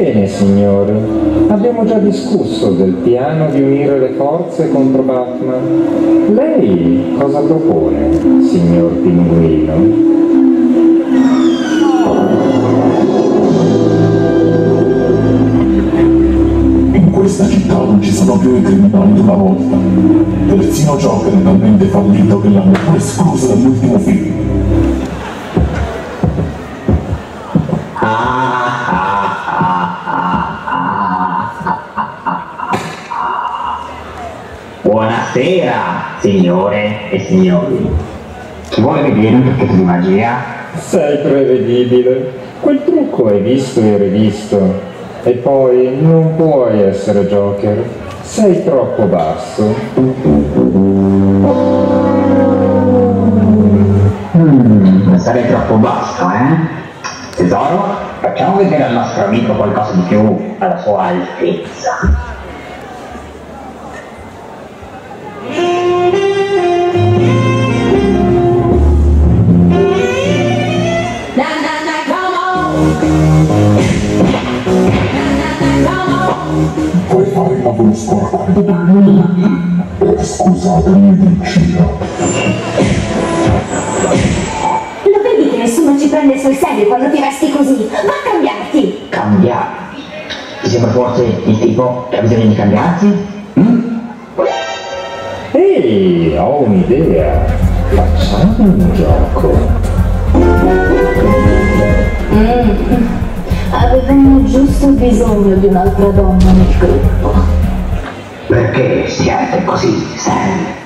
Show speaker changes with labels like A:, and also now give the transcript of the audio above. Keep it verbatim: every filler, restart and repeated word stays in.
A: Bene, signori. Abbiamo già discusso del piano di unire le forze contro Batman. Lei cosa propone, signor Pinguino?
B: In questa città non ci sono più i criminali di una volta. Persino Joker è talmente fallito che l'hanno pure escluso dall'ultimo film.
C: Buonasera, signore e signori. Chi vuole vedere un trucchetto di magia?
A: Sei prevedibile. Quel trucco è visto e rivisto. E poi non puoi essere Joker. Sei troppo basso.
C: Mm, sarei troppo basso, eh? Tesoro, facciamo vedere al nostro amico qualcosa di più alla sua altezza.
B: Puoi fare il lavoro sporco e scusate la mia vicina.
D: Lo vedi che nessuno ci prende sul serio quando ti vesti così? Va a cambiarti!
C: Cambiarmi? Ti sembra forse il tipo che ha bisogno di cambiarsi? Mm?
A: Ehi, ho un'idea. Facciamo un gioco.
D: Mm. Avevamo giusto bisogno di un'altra donna nel gruppo.
C: Perché siete così seri?